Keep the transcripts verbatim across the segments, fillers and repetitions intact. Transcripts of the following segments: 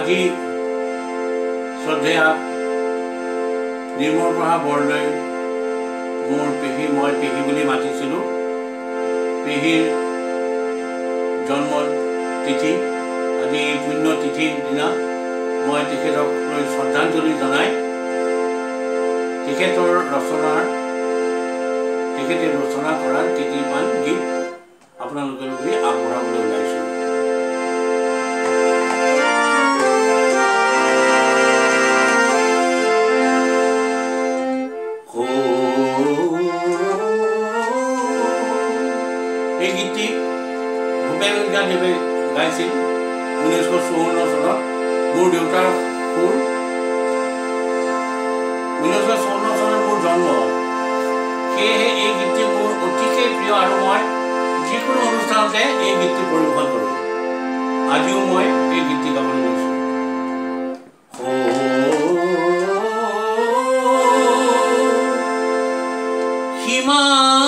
আজি শ্ৰদ্ধেয়া নিৰ্মল প্ৰভা বৰদলৈ মোৰ পেহী মই পেহী বুলি মাতিছিলোঁ পেহীৰ জন্ম তিথি আজি পুণ্য তিথিৰ দিনা মই তেখেতক লৈ শ্ৰদ্ধাঞ্জলি জনাই তেখেতৰ ৰচনাৰ তেখেতে ৰচনা কৰা কেইটিমান গীত আপোনালোকৰ লৈ আগবঢ়াবলৈ ওলাইছোঁ এই গীতটি ভূপেন হাজৰিকাদেৱে গাইছিল ঊনৈছশ চৌৱন্ন চনত মোৰ দেউতাৰ সুৰ ঊনৈছশ চৌৱন্ন চনত মোৰ জন্ম সেয়েহে এই গীতটি মোৰ অতিকে প্ৰিয় আৰু মই যিকোনো অনুষ্ঠানতে এই গীতটি পৰিৱেশন কৰোঁ আজিও মই এই গীতটি গাবলৈ লৈছোঁ সীমা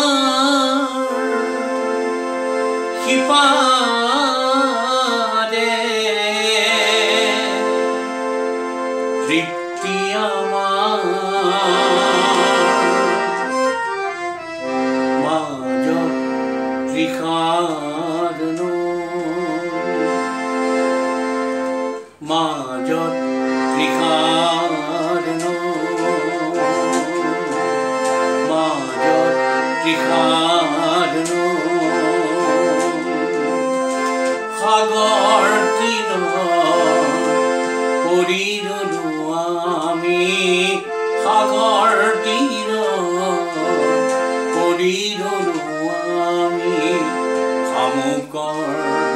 সিপাৰে তৃপ্তি আমাৰ মাজত ত্ৰিখাৰনো মাজত ত্ৰিখাৰনো মাজত ত্ৰিখাৰনো সাগৰ তীৰত পৰিৰলো আমি সাগৰ তীৰত পৰিৰলো আমি শামুকৰ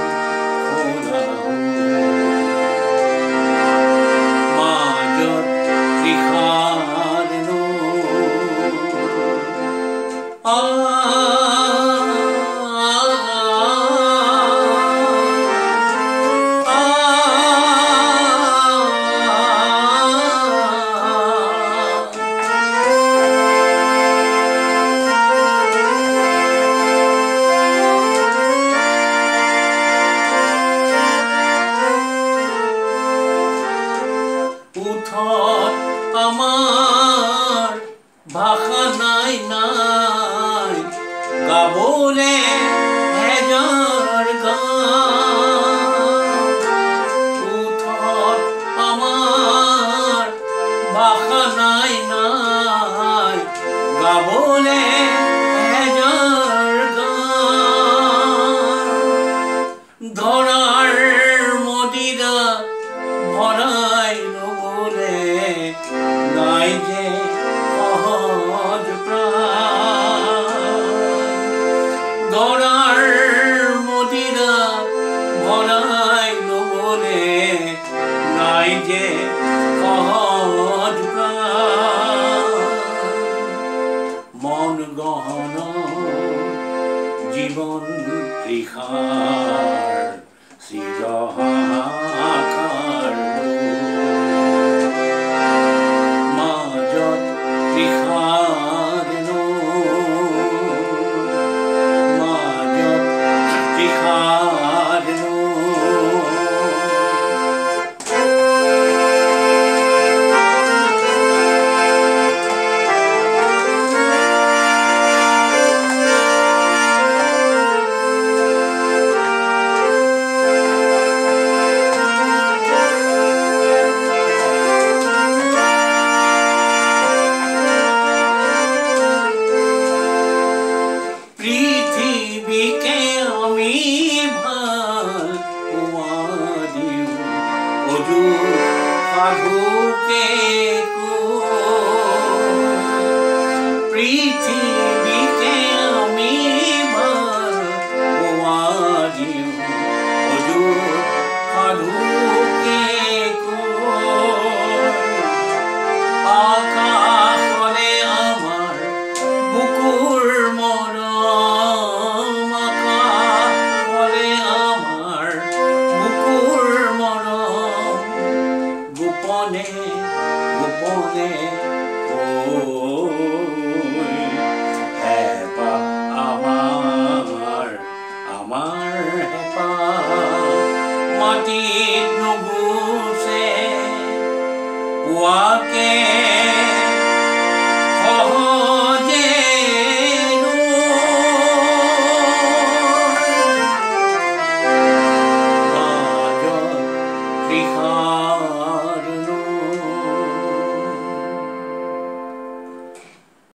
মাজত ত্ৰিখাৰনো আ আমাৰ ভাষা নাই নাই গাবলে হেজাৰ গান উঠত আমাৰ ভাষা নাই নাই গাবলে হেজাৰ গান ধৰাৰ মদিৰা ভৰাই লবলে নাই যে সহজ প্ৰাণ ধৰাৰ মদিৰা ভৰাই লবলে নাই যে সহজ প্ৰাণ মন গহন জীৱন ত্ৰিখাৰ চিৰহাখাৰ মাজত ত্ৰিখাৰনো মাজত ত্ৰিখাৰনো পৃথিৱীকে আমি ভাল পোৱা দিওঁ অযুত সাধুকে পৃথিৱীকে আমি ভাল পোৱা দিওঁ অযুত সাধুকে আকাশলে আমাৰ বুকুৰ মৰম আকাশলে আমাৰ বুকুৰ মৰম গোপনে গোপনে হেঁপাহ আমাৰ আমাৰ হেঁপাহ মাটিত নুগুচে পুৱাকে